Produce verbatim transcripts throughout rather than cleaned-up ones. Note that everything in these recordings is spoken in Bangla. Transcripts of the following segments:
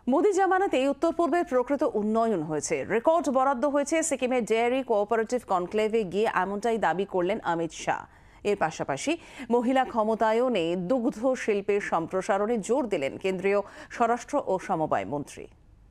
মোদি জামানাতে উত্তর পূর্বের প্রকৃত উন্নয়ন হয়েছে, রেকর্ড বরাদ্দ হয়েছে। সিকিমের ডেয়ারি কোঅপারেটিভ কনক্লেভে গিয়ে এমনটাই দাবি করলেন অমিত শাহ। এর পাশাপাশি মহিলা ক্ষমতায়নে দুগ্ধ শিল্পের সম্প্রসারণে জোর দিলেন কেন্দ্রীয় স্বরাষ্ট্র ও সমবায় মন্ত্রী।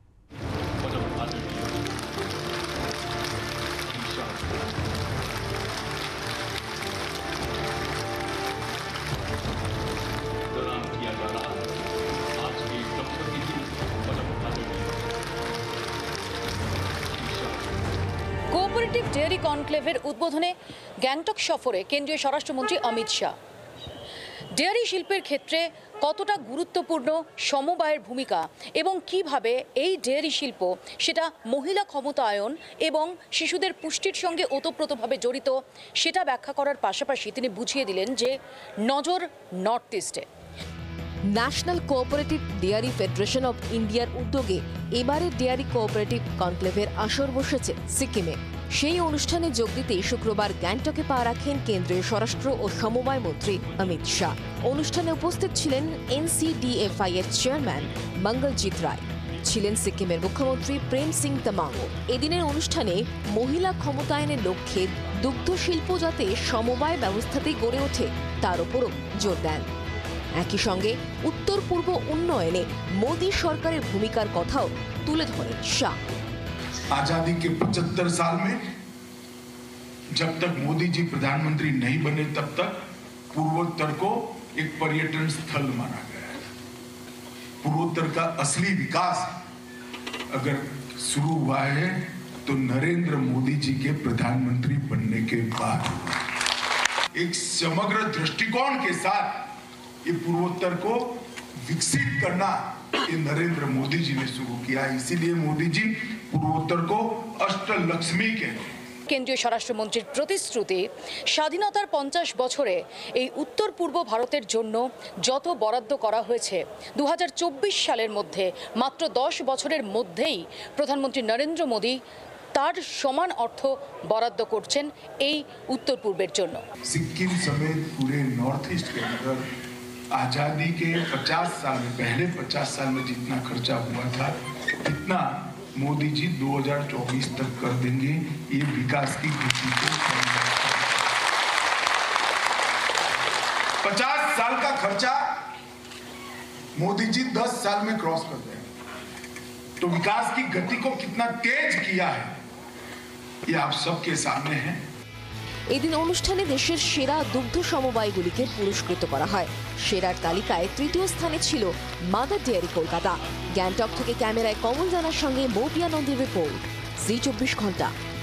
কোঅপারেটিভ ডেয়ারি কনক্লেভের উদ্বোধনে গ্যাংটক সফরে কেন্দ্রীয় স্বরাষ্ট্রমন্ত্রী অমিত শাহ। ডেয়ারি শিল্পের ক্ষেত্রে কতটা গুরুত্বপূর্ণ সমবায়ের ভূমিকা এবং কিভাবে এই ডেয়ারি শিল্প সেটা মহিলা ক্ষমতায়ন এবং শিশুদের পুষ্টির সঙ্গে ওতপ্রোতভাবে জড়িত, সেটা ব্যাখ্যা করার পাশাপাশি তিনি বুঝিয়ে দিলেন যে নজর নর্থ ইস্টে। National cooperative dairy federation of ইন্ডিয়ার উদ্যোগে এবারের ডেয়ারি কোঅপারেটিভ কনক্লেভের আসর বসেছে সিকিমে। সেই অনুষ্ঠানে যোগ দিতে শুক্রবার গ্যাংটকে পা রাখেন কেন্দ্রীয় স্বরাষ্ট্র ও সমবায় মন্ত্রী অমিত শাহ। অনুষ্ঠানে উপস্থিত ছিলেন এনসিডিএফআই এর চেয়ারম্যান মঙ্গলজিৎ রায়, ছিলেন সিকিমের মুখ্যমন্ত্রী প্রেম সিং তামাংও। এদিনের অনুষ্ঠানে মহিলা ক্ষমতায়নের লক্ষ্যে দুগ্ধ শিল্প যাতে সমবায় ব্যবস্থাতেই গড়ে ওঠে তার উপরও জোর দেন। একই সঙ্গে উত্তর পূর্ব উন্নয়নে মোদী সরকারের ভূমিকার কথাও তুলে ধরেন শাহ। आजादी के पचहत्तर साल में जब तक मोदी जी प्रधानमंत्री नहीं बने तब तक पूर्वोत्तर को एक पर्यटन स्थल माना गया है। पूर्वोत्तर का असली विकास अगर शुरू हुआ है तो नरेंद्र मोदी जी के प्रधानमंत्री बनने के बाद एक समग्र दृष्टिकोण के साथ ये पूर्वोत्तर को विकसित करना ये नरेंद्र मोदी जी ने शुरू किया। इसीलिए मोदी जी पूर्वोत्तर को अष्टलक्ष्मी कहते हैं। কেন্দ্রীয় স্বরাষ্ট্রমন্ত্রীর প্রতিশ্রুতি, স্বাধীনতার পঞ্চাশ বছরে এই উত্তর পূর্ব ভারতের জন্য যত বরাদ্দ করা হয়েছে, দু হাজার চব্বিশ সালের মধ্যে মাত্র দশ বছরের মধ্যেই প্রধানমন্ত্রী নরেন্দ্র মোদী তার সমান অর্থ বরাদ্দ করছেন এই উত্তর পূর্বের জন্য। सिक्किम समेत पूरे नॉर्थ ईस्ट के अंदर आजादी के पचास साल में, पहले पचास साल में जितना खर्चा हुआ था इतना मोदी जी दो हज़ार चौबीस तक कर देंगे। ये विकास की गति को पचास साल का खर्चा मोदी जी दस साल में क्रॉस कर देंगे। तो विकास की गति को कितना तेज किया है ये आप सबके सामने है। এদিন অনুষ্ঠানে দেশের সেরা দুগ্ধ সমবায়গুলিকে পুরস্কৃত করা হয়। সেরার তালিকায় তৃতীয় স্থানে ছিল মাদার ডেয়ারি কলকাতা। গ্যাংটক থেকে ক্যামেরায় কমল জানার সঙ্গে মৌপিয়া নন্দীর রিপোর্ট, জি চব্বিশ ঘন্টা।